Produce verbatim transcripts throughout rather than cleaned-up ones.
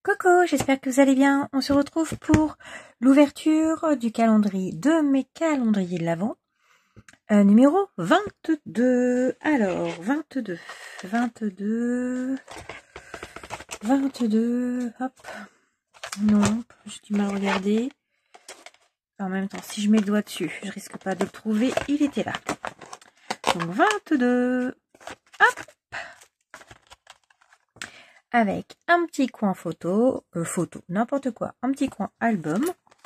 Coucou, j'espère que vous allez bien. On se retrouve pour l'ouverture du calendrier de mes calendriers de l'Avent. Euh, numéro vingt-deux. Alors, vingt-deux. vingt-deux. vingt-deux. Hop. Non, j'ai du mal à regarder. En même temps, si je mets le doigt dessus, je risque pas de le trouver. Il était là. Donc, vingt-deux. Hop. Avec un petit coin photo, euh, photo, n'importe quoi, un petit coin album.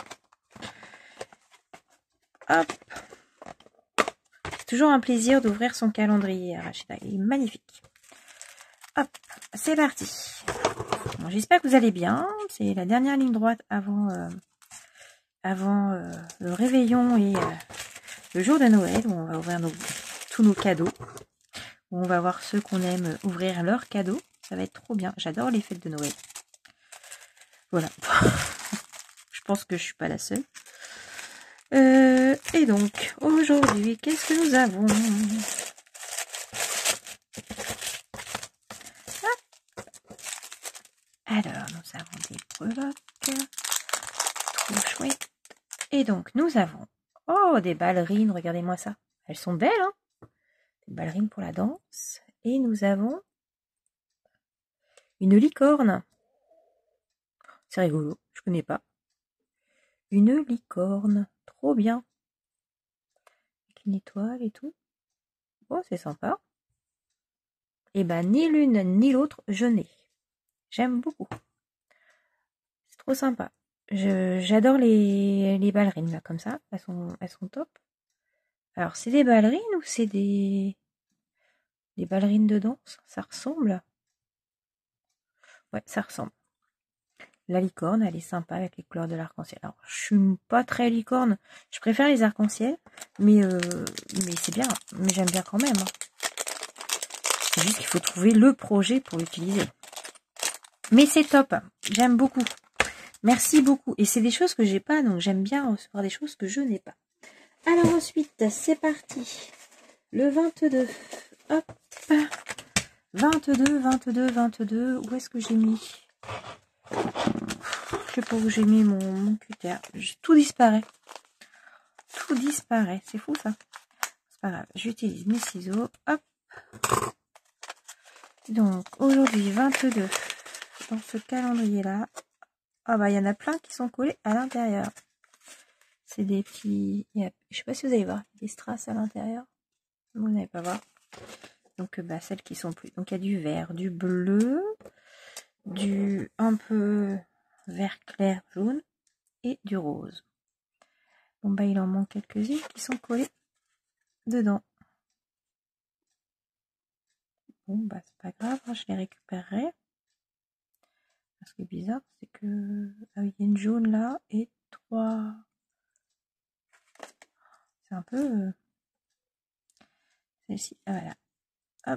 Hop. C'est toujours un plaisir d'ouvrir son calendrier, Rachida. Il est magnifique. Hop, c'est parti. Bon, j'espère que vous allez bien. C'est la dernière ligne droite avant, euh, avant euh, le réveillon et euh, le jour de Noël, où on va ouvrir nos, tous nos cadeaux. Où on va voir ceux qu'on aime ouvrir leurs cadeaux. Ça va être trop bien. J'adore les fêtes de Noël. Voilà. Je pense que je suis pas la seule. Euh, et donc, aujourd'hui, qu'est-ce que nous avons? Ah. Alors, nous avons des breloques. Trop chouette. Et donc, nous avons... Oh, des ballerines. Regardez-moi ça. Elles sont belles, hein? Des ballerines pour la danse. Et nous avons... une licorne. C'est rigolo. Je connais pas. Une licorne. Trop bien. Avec une étoile et tout. Oh, c'est sympa. Et ben, ni l'une ni l'autre, je n'ai. J'aime beaucoup. C'est trop sympa. Je, j'adore les, les ballerines, là, comme ça. Elles sont, elles sont top. Alors, c'est des ballerines ou c'est des, des ballerines de danse? Ça ressemble. Ouais, ça ressemble. La licorne, elle est sympa avec les couleurs de l'arc-en-ciel. Alors, je suis pas très licorne. Je préfère les arcs-en-ciel. Mais, euh, mais c'est bien. Mais j'aime bien quand même. Hein. C'est juste qu'il faut trouver le projet pour l'utiliser. Mais c'est top. J'aime beaucoup. Merci beaucoup. Et c'est des choses que j'ai pas. Donc, j'aime bien recevoir des choses que je n'ai pas. Alors, ensuite, c'est parti. Le vingt-deux. Hop. vingt-deux, vingt-deux, vingt-deux. Où est-ce que j'ai mis? Je sais pas où j'ai mis mon, mon cutter. Tout disparaît. Tout disparaît. C'est fou ça. C'est pas grave. J'utilise mes ciseaux. Hop. Donc aujourd'hui vingt-deux. Dans ce calendrier là. Ah bah il y en a plein qui sont collés à l'intérieur. C'est des petits. Je sais pas si vous allez voir. Des strass à l'intérieur. Vous n'allez pas voir. Donc bah celles qui sont plus. Donc il y a du vert, du bleu, du un peu vert clair jaune et du rose. Bon bah il en manque quelques-unes qui sont collées dedans. Bon bah c'est pas grave, hein, je les récupérerai. Ce qui est bizarre, c'est que ah oui, il y a une jaune là et trois. C'est un peu euh... celle-ci. Ah voilà. Hop.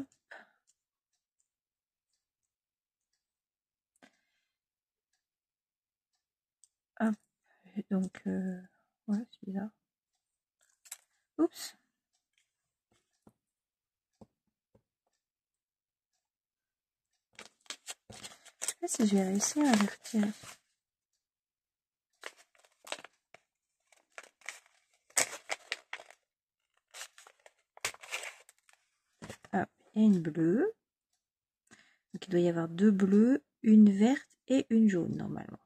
Hop. Donc euh... ouais, c'est bizarre. Oups. Je sais pas si je vais réussir à les retirer. Ah, il y a une bleue. Donc il doit y avoir deux bleues, une verte et une jaune normalement.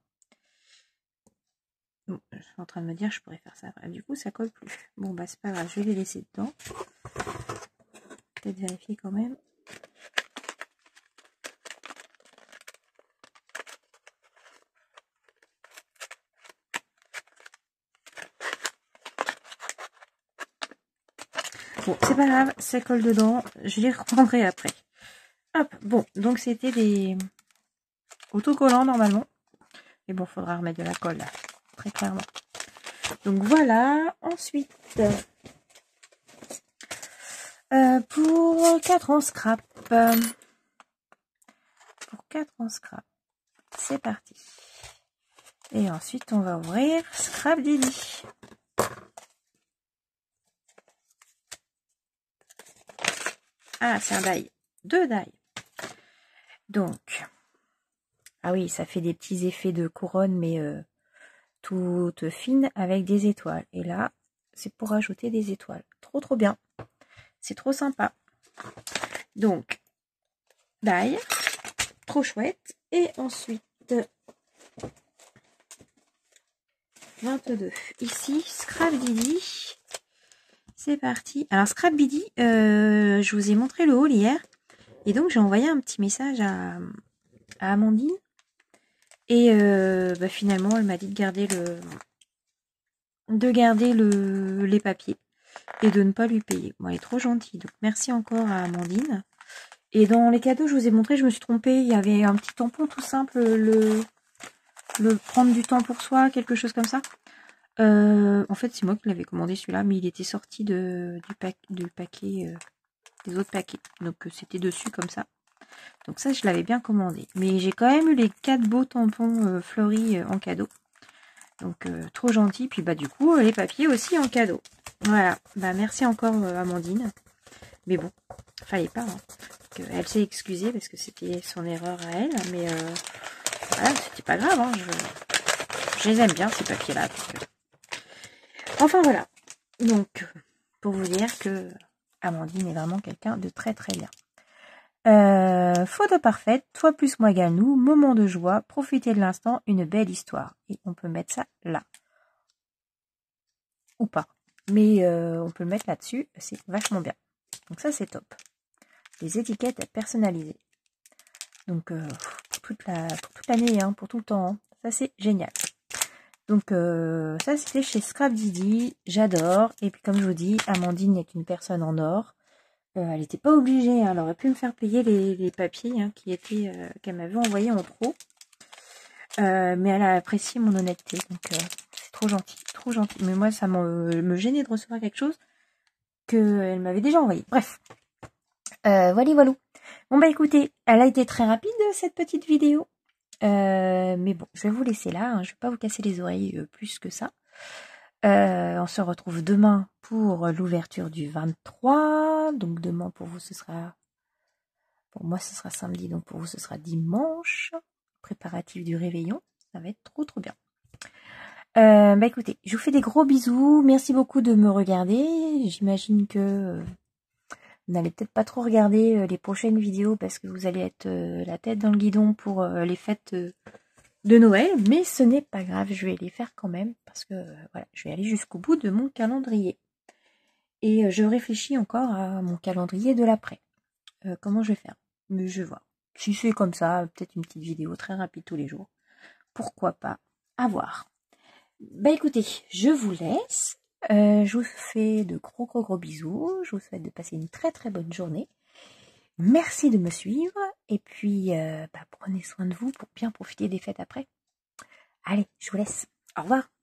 Bon, je suis en train de me dire je pourrais faire ça. Du coup ça colle plus. Bon bah c'est pas grave, je vais les laisser dedans. Peut-être vérifier quand même. Bon, c'est pas grave, ça colle dedans. Je les reprendrai après. Hop, bon, donc c'était des autocollants normalement. Mais bon, faudra remettre de la colle là, très clairement. Donc voilà, ensuite, euh, pour quatre en scrap. Euh, pour quatre en scrap, c'est parti. Et ensuite, on va ouvrir Scrap Didi. Ah, c'est un die. Deux die. Donc, Ah oui, ça fait des petits effets de couronne, mais euh, toute fine avec des étoiles. Et là, c'est pour ajouter des étoiles. Trop trop bien. C'est trop sympa. Donc, d'ail, trop chouette. Et ensuite, vingt-deux. Ici, Scrap Didi. C'est parti. Alors, Scrap Didi, euh, je vous ai montré le haul hier. Et donc, j'ai envoyé un petit message à, à Amandine. Et euh, bah, finalement, elle m'a dit de garder le de garder le, les papiers et de ne pas lui payer. Bon, elle est trop gentille. Donc, merci encore à Amandine. Et dans les cadeaux, je vous ai montré, je me suis trompée. Il y avait un petit tampon tout simple, le, le prendre du temps pour soi, quelque chose comme ça. Euh, en fait, c'est moi qui l'avais commandé celui-là, mais il était sorti de, du, pack, du paquet, euh, des autres paquets. Donc, euh, c'était dessus comme ça. Donc ça, je l'avais bien commandé. Mais j'ai quand même eu les quatre beaux tampons euh, fleuris euh, en cadeau. Donc, euh, trop gentil. Puis, bah, du coup, les papiers aussi en cadeau. Voilà. Bah, merci encore, euh, Amandine. Mais bon, fallait pas. Hein. Donc, elle s'est excusée parce que c'était son erreur à elle. Mais euh, voilà, c'était pas grave. Hein. Je, je les aime bien, ces papiers-là. Enfin, voilà. Donc, pour vous dire que Amandine est vraiment quelqu'un de très, très bien. Euh, photo parfaite, toi plus moi égale nous, moment de joie, profiter de l'instant, une belle histoire. Et on peut mettre ça là. Ou pas. Mais euh, on peut le mettre là-dessus, c'est vachement bien. Donc ça c'est top. Les étiquettes personnalisées. Donc euh, pour toute la pour toute l'année, hein, pour tout le temps. Hein. Ça c'est génial. Donc euh, ça c'était chez Scrap Didi, j'adore. Et puis comme je vous dis, Amandine est une personne en or. Euh, elle n'était pas obligée, hein, elle aurait pu me faire payer les, les papiers hein, qui étaient euh, qu'elle m'avait envoyés en trop. Euh, mais elle a apprécié mon honnêteté, donc euh, c'est trop gentil, trop gentil. Mais moi, ça me, me gênait de recevoir quelque chose qu'elle m'avait déjà envoyé. Bref, euh, voilà, voilà. Bon bah écoutez, elle a été très rapide cette petite vidéo. Euh, mais bon, je vais vous laisser là, hein, je vais pas vous casser les oreilles euh, plus que ça. Euh, on se retrouve demain pour l'ouverture du vingt-trois. Donc demain pour vous ce sera... Pour moi ce sera samedi, donc pour vous ce sera dimanche. Préparatif du réveillon. Ça va être trop trop bien. Euh, bah écoutez, je vous fais des gros bisous. Merci beaucoup de me regarder. J'imagine que vous n'allez peut-être pas trop regarder les prochaines vidéos parce que vous allez être la tête dans le guidon pour les fêtes de Noël, mais ce n'est pas grave, je vais les faire quand même parce que voilà, je vais aller jusqu'au bout de mon calendrier. Et je réfléchis encore à mon calendrier de l'après. Euh, comment je vais faire? Mais je vais voir. Si c'est comme ça, peut-être une petite vidéo très rapide tous les jours. Pourquoi pas? À voir. Bah écoutez, je vous laisse. Euh, je vous fais de gros gros gros bisous. Je vous souhaite de passer une très très bonne journée. Merci de me suivre. Et puis, euh, bah, prenez soin de vous pour bien profiter des fêtes après. Allez, je vous laisse. Au revoir.